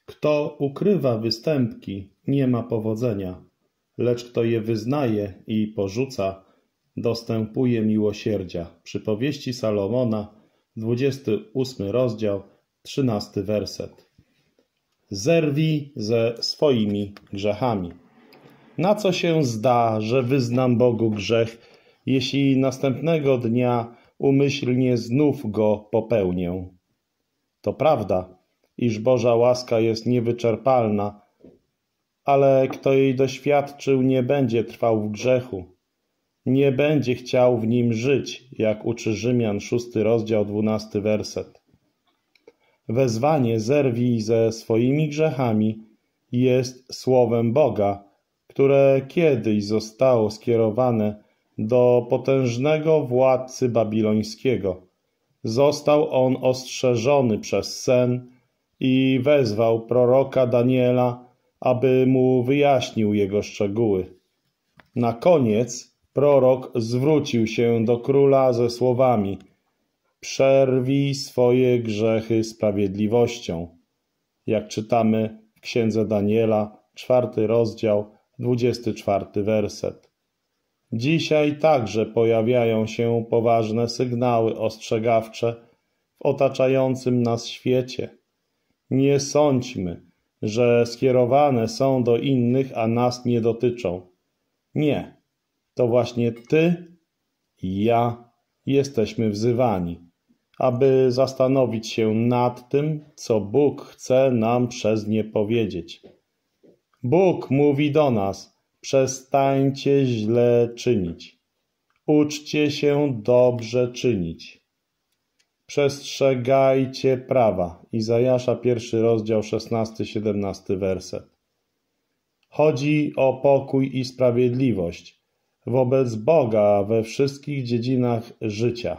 Kto ukrywa występki, nie ma powodzenia, lecz kto je wyznaje i porzuca, dostępuje miłosierdzia. Przypowieści Salomona, 28 rozdział, 13 werset. Zerwij ze swoimi grzechami. Na co się zda, że wyznam Bogu grzech, jeśli następnego dnia umyślnie znów go popełnię? To prawda, iż Boża łaska jest niewyczerpalna, ale kto jej doświadczył, nie będzie trwał w grzechu. Nie będzie chciał w nim żyć, jak uczy Rzymian, 6 rozdział, 12 werset. Wezwanie zerwij ze swoimi grzechami jest słowem Boga, które kiedyś zostało skierowane do potężnego władcy babilońskiego. Został on ostrzeżony przez sen i wezwał proroka Daniela, aby mu wyjaśnił jego szczegóły. Na koniec prorok zwrócił się do króla ze słowami: przerwij swoje grzechy sprawiedliwością. Jak czytamy w księdze Daniela, 4 rozdział, 24 werset. Dzisiaj także pojawiają się poważne sygnały ostrzegawcze w otaczającym nas świecie. Nie sądźmy, że skierowane są do innych, a nas nie dotyczą. Nie, to właśnie ty i ja jesteśmy wzywani, aby zastanowić się nad tym, co Bóg chce nam przez nie powiedzieć. Bóg mówi do nas: przestańcie źle czynić. Uczcie się dobrze czynić. Przestrzegajcie prawa. Izajasza, 1 rozdział, 16-17 werset. Chodzi o pokój i sprawiedliwość wobec Boga we wszystkich dziedzinach życia.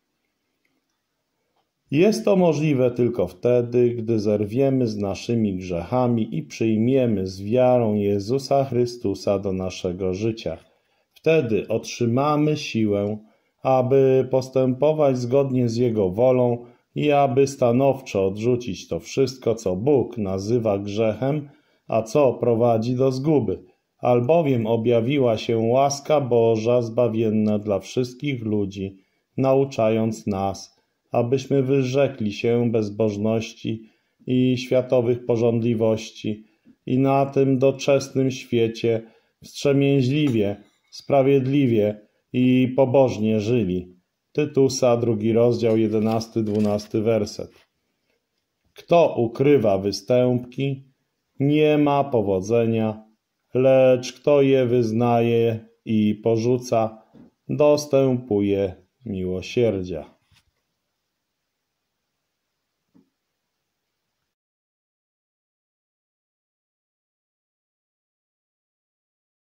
Jest to możliwe tylko wtedy, gdy zerwiemy z naszymi grzechami i przyjmiemy z wiarą Jezusa Chrystusa do naszego życia. Wtedy otrzymamy siłę, aby postępować zgodnie z Jego wolą i aby stanowczo odrzucić to wszystko, co Bóg nazywa grzechem, a co prowadzi do zguby, albowiem objawiła się łaska Boża zbawienna dla wszystkich ludzi, nauczając nas, abyśmy wyrzekli się bezbożności i światowych pożądliwości i na tym doczesnym świecie wstrzemięźliwie, sprawiedliwie i pobożnie żyli. Tytusa, 2 rozdział, 11-12 werset. Kto ukrywa występki, nie ma powodzenia, lecz kto je wyznaje i porzuca, dostępuje miłosierdzia.